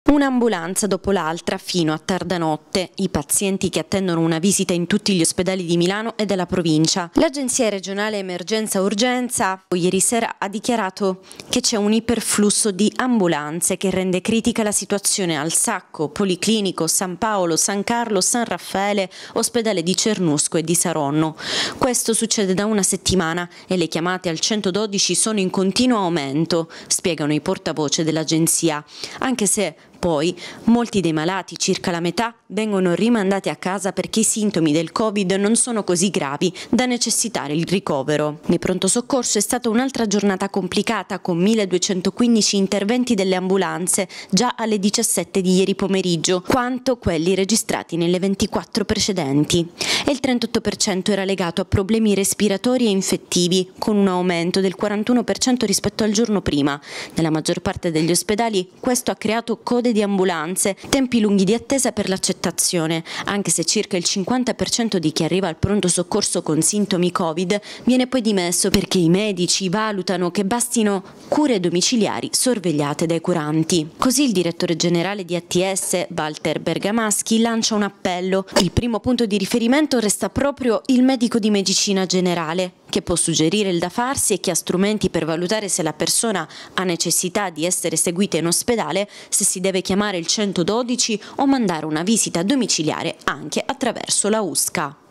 Un'ambulanza dopo l'altra fino a tarda notte, i pazienti che attendono una visita in tutti gli ospedali di Milano e della provincia. L'Agenzia regionale Emergenza Urgenza ieri sera ha dichiarato che c'è un iperflusso di ambulanze che rende critica la situazione al Sacco, Policlinico, San Paolo, San Carlo, San Raffaele, ospedale di Cernusco e di Saronno. Questo succede da una settimana e le chiamate al 112 sono in continuo aumento, spiegano i portavoce dell'agenzia, anche se poi molti dei malati, circa la metà, vengono rimandati a casa perché i sintomi del Covid non sono così gravi da necessitare il ricovero. Nei pronto soccorso è stata un'altra giornata complicata con 1215 interventi delle ambulanze già alle 17 di ieri pomeriggio, quanto quelli registrati nelle 24 precedenti. E il 38% era legato a problemi respiratori e infettivi, con un aumento del 41% rispetto al giorno prima. Nella maggior parte degli ospedali questo ha creato code di ambulanze, tempi lunghi di attesa per l'accettazione, anche se circa il 50% di chi arriva al pronto soccorso con sintomi Covid viene poi dimesso perché i medici valutano che bastino cure domiciliari sorvegliate dai curanti. Così il direttore generale di ATS, Walter Bergamaschi, lancia un appello. Il primo punto di riferimento resta proprio il medico di medicina generale, che può suggerire il da farsi e che ha strumenti per valutare se la persona ha necessità di essere seguita in ospedale, se si deve chiamare il 112 o mandare una visita domiciliare anche attraverso la USCA.